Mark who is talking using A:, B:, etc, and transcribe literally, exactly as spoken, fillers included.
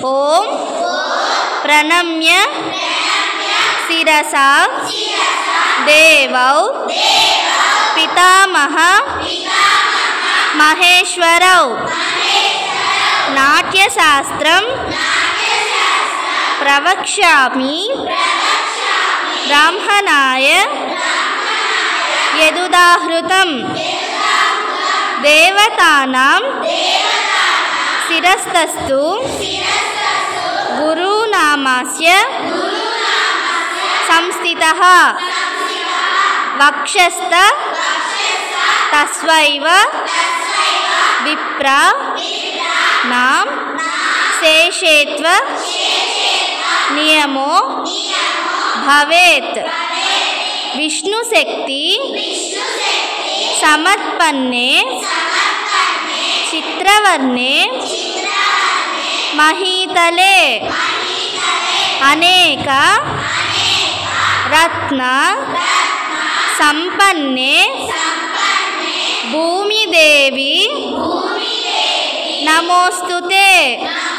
A: ఓం ప్రణమ్య శిరసా దేవౌ పితామహ మహేశ్వరౌ నాట్యశాస్త్రం ప్రవక్ష్యామి బ్రాహ్మణాయ యదుదాహృతం దేవతానాం శిరస్తస్తు గురునామస్య సంస్థితః వక్షస్థ తస్వైవ విప్ర నాం శేషేత్వ నియమో భవేత్. విష్ణుశక్తి సమత్పన్నే చిత్రవర్ణే మహీతలే అనేక రత్న సంపన్నే భూమిదేవి నమోస్తుతే.